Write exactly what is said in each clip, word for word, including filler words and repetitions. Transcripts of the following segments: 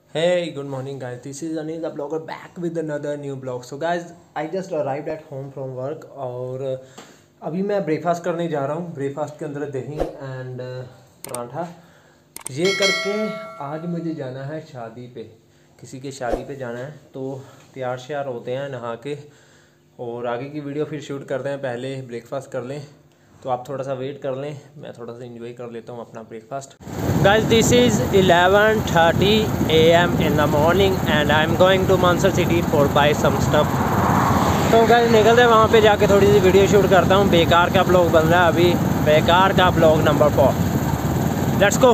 Hey, good morning, guys. This is Anil, the blogger, back with another new blog. So, guys, I just arrived at home from work और अभी मैं breakfast करने जा रहा हूँ. Breakfast के अंदर दही एंड पराठा ये करके आज मुझे जाना है शादी पे, किसी के शादी पे जाना है. तो तैयार श्यार होते हैं नहा के और आगे की वीडियो फिर शूट करते हैं. पहले ब्रेकफास्ट कर लें, तो आप थोड़ा सा वेट कर लें, मैं थोड़ा सा एंजॉय कर लेता हूँ अपना breakfast. Guys, this is eleven thirty a m in the morning and I'm going to Mansur City for buy some stuff. तो guys निकलते हैं वहाँ पे जाके थोड़ी सी वीडियो शूट करता हूँ. बेकार का ब्लॉग बन रहा है अभी, बेकार का blog number four. Let's go.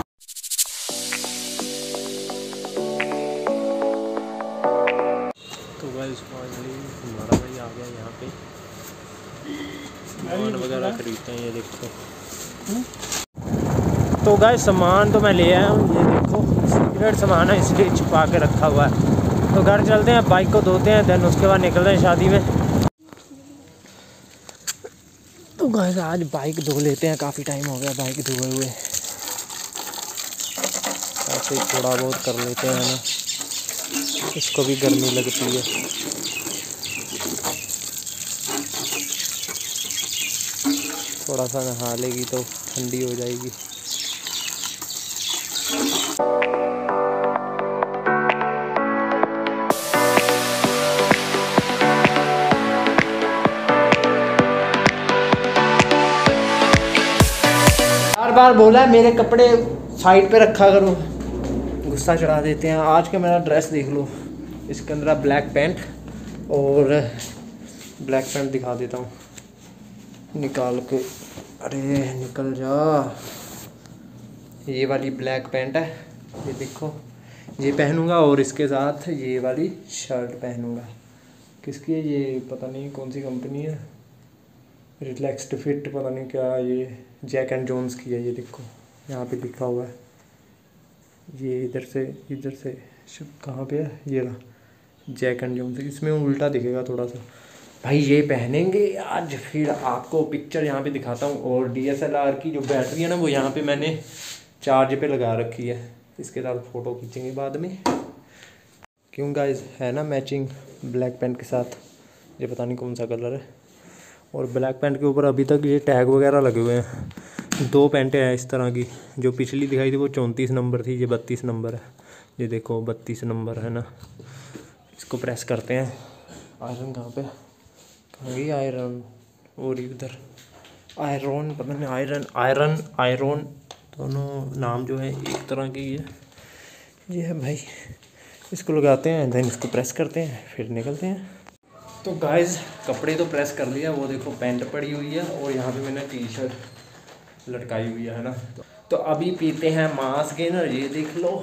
तो guys फाइनली हमारा भाई आ गया यहाँ पे. सामान वगैरह खरीदते हैं, ये देखो. तो गाइस सामान तो मैं ले आया हूँ, ये देखो सीक्रेट सामान है इसलिए छुपा के रखा हुआ है. तो घर चलते हैं, बाइक को धोते हैं, देन उसके बाद निकलते हैं शादी में. तो गाइस आज बाइक धो लेते हैं, काफ़ी टाइम हो गया बाइक धोए हुए. ऐसे थोड़ा बहुत कर लेते हैं ना, इसको भी गर्मी लगती है. थोड़ा सा नहा लेगी तो ठंडी हो जाएगी. बार बार बोला है मेरे कपड़े साइड पे रखा करो, गुस्सा चढ़ा देते हैं. आज का मेरा ड्रेस देख लो, इसके अंदर ब्लैक पैंट और ब्लैक पैंट दिखा देता हूँ निकाल के. अरे निकल जा. ये वाली ब्लैक पैंट है, ये देखो, ये पहनूंगा और इसके साथ ये वाली शर्ट पहनूंगा. किसकी है ये पता नहीं, कौन सी कंपनी है, रिलैक्स्ड फिट पता नहीं क्या, ये जैक एंड जोन्स की है. ये देखो यहाँ पे लिखा हुआ है. ये इधर से इधर से कहाँ पे है, ये रहा जैक एंड जोन्स. इसमें उल्टा दिखेगा थोड़ा सा. भाई ये पहनेंगे आज, फिर आपको पिक्चर यहाँ पे दिखाता हूँ. और डी एस एल आर की जो बैटरी है ना, वो यहाँ पे मैंने चार्ज पे लगा रखी है, इसके साथ फ़ोटो खींचेंगे बाद में. क्यों गाइस, है ना मैचिंग ब्लैक पैंट के साथ. ये पता नहीं कौन सा कलर है. और ब्लैक पैंट के ऊपर अभी तक ये टैग वगैरह लगे हुए हैं. दो पैंटें हैं इस तरह की, जो पिछली दिखाई थी वो चौंतीस नंबर थी, ये बत्तीस नंबर है. ये देखो बत्तीस नंबर है ना. इसको प्रेस करते हैं. आयरन कहाँ पे, कहाँ गई आयरन, और इधर आयरन, पता नहीं आयरन आयरन आयरन दोनों नाम जो है एक तरह की है. ये है भाई, इसको लगाते हैं, देन इसको प्रेस करते हैं, फिर निकलते हैं. तो गाइस कपड़े तो प्रेस कर लिया, वो देखो पैंट पड़ी हुई है और यहाँ पे मैंने टी शर्ट लटकाई हुई है ना. तो अभी पीते हैं मास गेनर, ये देख लो.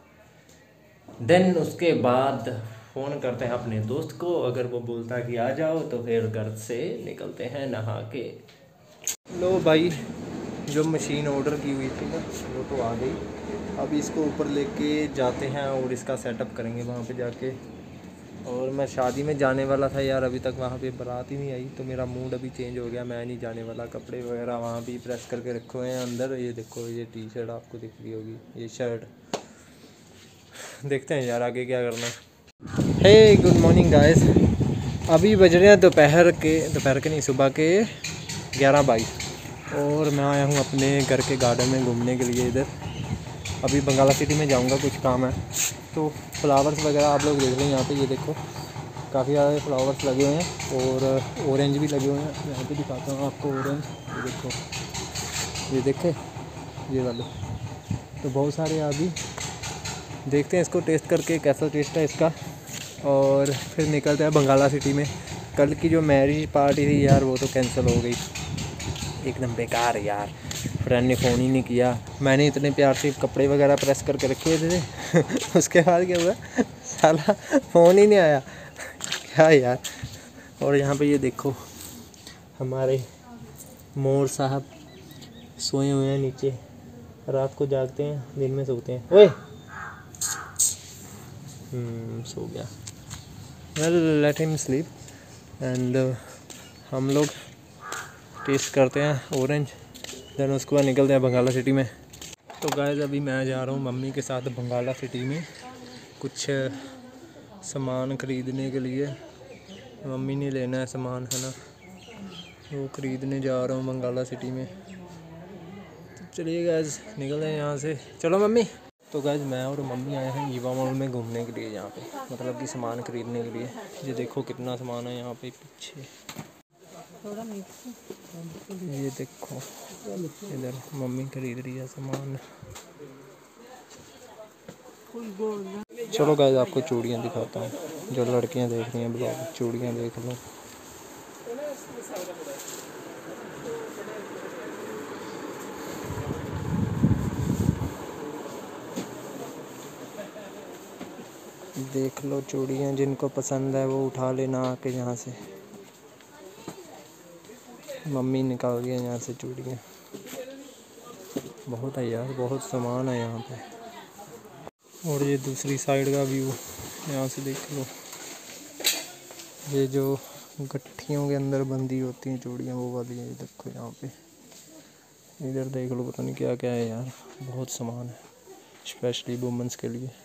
देन उसके बाद फ़ोन करते हैं अपने दोस्त को, अगर वो बोलता कि आ जाओ तो फिर घर से निकलते हैं नहा के. लो भाई, जो मशीन ऑर्डर की हुई थी ना वो तो आ गई. अभी इसको ऊपर लेके जाते हैं और इसका सेटअप करेंगे वहाँ पे जाके. और मैं शादी में जाने वाला था यार, अभी तक वहाँ पे बारात ही नहीं आई, तो मेरा मूड अभी चेंज हो गया. मैं नहीं जाने वाला. कपड़े वगैरह वहाँ भी प्रेस करके रखे हुए हैं अंदर. ये देखो, ये टी शर्ट आपको दिख रही होगी, ये शर्ट. देखते हैं यार आगे क्या करना है. हे गुड मॉर्निंग गाइस, अभी बज रहे हैं दोपहर के दोपहर के नहीं सुबह के ग्यारह बाईस और मैं आया हूँ अपने घर के गार्डन में घूमने के लिए. इधर अभी बंगाला सिटी में जाऊँगा, कुछ काम है. तो फ्लावर्स वगैरह आप लोग देख रहे हैं यहाँ पे. ये देखो काफ़ी ज़्यादा फ्लावर्स लगे हुए हैं और ऑरेंज भी लगे हुए हैं. यहाँ पे दिखाता हूँ आपको ऑरेंज. ये देखो, ये देखे ये वाले, तो बहुत सारे. अभी देखते हैं इसको टेस्ट करके कैसा टेस्ट है इसका, और फिर निकलते हैं बंगाला सिटी में. कल की जो मैरिज पार्टी थी यार, वो तो कैंसिल हो गई, एकदम बेकार यार. फ्रेंड ने फ़ोन ही नहीं किया. मैंने इतने प्यार से कपड़े वगैरह प्रेस करके रखे थे उसके बाद क्या हुआ, साला फ़ोन ही नहीं आया. क्या यार. और यहाँ पे ये देखो हमारे मोर साहब सोए हुए हैं नीचे. रात को जागते हैं, दिन में सोते हैं. ओए हम्म सो गया. Well let him sleep. And हम लोग टेस्ट करते हैं ऑरेंज, देन उसके बाद निकलते हैं बंगाला सिटी में. तो गाइस अभी मैं जा रहा हूँ मम्मी के साथ बंगाला सिटी में. कुछ सामान ख़रीदने के लिए। मम्मी ने लेना है सामान, है ना, वो ख़रीदने जा रहा हूँ बंगाला सिटी में। तो चलिए गाइस निकल हैं यहाँ से, चलो मम्मी। तो गाइस मैं और मम्मी आए हैं ईवा मॉल में घूमने के लिए, यहाँ पे मतलब कि सामान ख़रीदने के लिए। ये देखो कितना सामान है यहाँ पे पीछे, ये देखो इधर मम्मी खरीद रही है सामान। चलो गाइस आपको चूड़ियाँ दिखाता हूँ, जो लड़कियाँ देख रही हैं ब्लॉग, चूड़ियाँ देख लो। देख लो चूड़ियाँ, जिनको पसंद है वो उठा लेना आके यहाँ से। मम्मी निकाल गई यहाँ से चूड़ियाँ। बहुत है यार, बहुत सामान है यहाँ पे। और ये दूसरी साइड का व्यू यहाँ से देख लो, ये जो गट्ठियों के अंदर बंदी होती हैं चूड़ियाँ वो वाली है। देखो यहाँ पे, इधर देख लो, पता नहीं क्या क्या है यार, बहुत सामान है स्पेशली वुमेंस के लिए।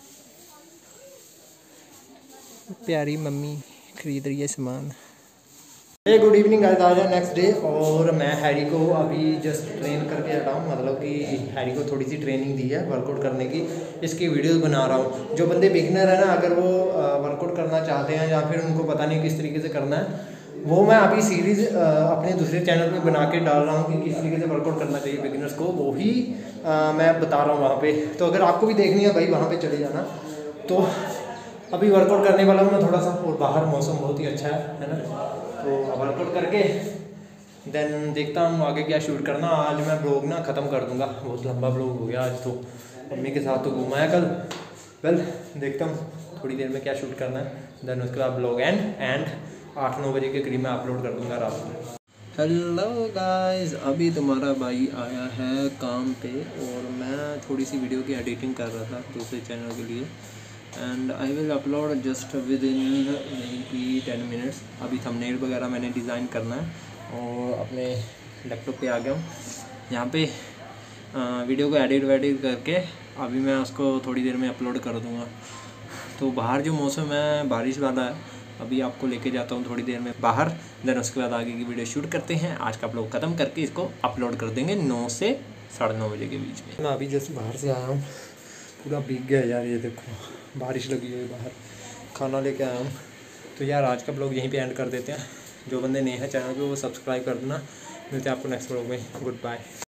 प्यारी मम्मी खरीद रही है सामान। हे गुड इवनिंग गाइस, आज है नेक्स्ट डे और मैं हैरी को अभी जस्ट ट्रेन करके हटा हूँ। मतलब कि हैरी को थोड़ी सी ट्रेनिंग दी है वर्कआउट करने की, इसकी वीडियोस बना रहा हूँ। जो बंदे बिगिनर है ना, अगर वो वर्कआउट करना चाहते हैं या फिर उनको पता नहीं किस तरीके से करना है, वो मैं अभी सीरीज़ अपने दूसरे चैनल पे बना के डाल रहा हूँ कि किस तरीके से वर्कआउट करना चाहिए बिगिनर्स को, वो ही मैं बता रहा हूँ वहाँ पर। तो अगर आपको भी देखनी है भाई, वहाँ पर चले जाना। तो अभी वर्कआउट करने वाला हूँ मैं थोड़ा सा, और बाहर मौसम बहुत ही अच्छा है है ना। तो वर्कआउट करके देन देखता हूँ आगे क्या शूट करना। आज मैं ब्लॉग ना ख़त्म कर दूँगा, बहुत लंबा ब्लॉग हो गया आज। तो मम्मी के साथ तो घूमा है कल। वेल देखता हूँ थोड़ी देर में क्या शूट करना है, देन उसके बाद ब्लॉग एंड एंड आठ नौ बजे के करीब मैं अपलोड कर दूँगा रात में। हेलो गाइस, अभी तुम्हारा भाई आया है काम पे और मैं थोड़ी सी वीडियो की एडिटिंग कर रहा था दूसरे चैनल के लिए, and I will upload just within maybe ten minutes. अभी थंबनेल वगैरह मैंने डिज़ाइन करना है और अपने लैपटॉप पे आ गया हूँ। यहाँ पे आ, वीडियो को एडिट वेडिट करके अभी मैं उसको थोड़ी देर में अपलोड कर दूँगा। तो बाहर जो मौसम है बारिश वाला है, अभी आपको लेके जाता हूँ थोड़ी देर में बाहर, देन उसके बाद आगे की वीडियो शूट करते हैं। आज का ब्लॉग ख़त्म करके इसको अपलोड कर देंगे नौ से साढ़े नौ बजे के बीच में। मैं अभी जस्ट बाहर से आया हूँ, पूरा भीग गया यार, ये देखो बारिश लगी हुई बाहर। खाना लेके आया हूँ। तो यार आज का ब्लॉग यहीं पे एंड कर देते हैं। जो बंदे नए हैं चैनल पे वो सब्सक्राइब कर देना। मिलते हैं आपको नेक्स्ट ब्लॉग में। Good bye.